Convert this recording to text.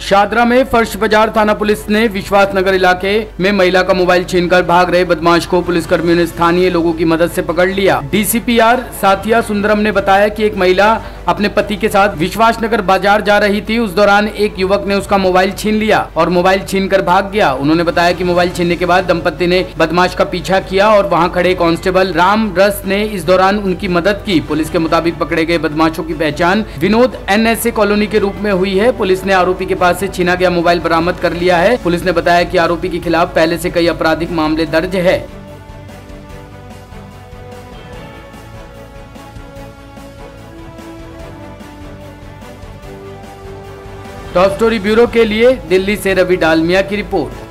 शादरा में फर्श बाजार थाना पुलिस ने विश्वास नगर इलाके में महिला का मोबाइल छीनकर भाग रहे बदमाश को पुलिसकर्मियों ने स्थानीय लोगों की मदद से पकड़ लिया। डीसीपीआर साथिया सुंदरम ने बताया कि एक महिला अपने पति के साथ विश्वास नगर बाजार जा रही थी। उस दौरान एक युवक ने उसका मोबाइल छीन लिया और मोबाइल छीनकर भाग गया। उन्होंने बताया कि मोबाइल छीनने के बाद दंपति ने बदमाश का पीछा किया और वहां खड़े कांस्टेबल राम रस ने इस दौरान उनकी मदद की। पुलिस के मुताबिक पकड़े गए बदमाशों की पहचान विनोद NSA कॉलोनी के रूप में हुई है। पुलिस ने आरोपी के पास से छीना गया मोबाइल बरामद कर लिया है। पुलिस ने बताया कि आरोपी के खिलाफ पहले से कई आपराधिक मामले दर्ज है। टॉप स्टोरी ब्यूरो के लिए दिल्ली से रवि डालमिया की रिपोर्ट।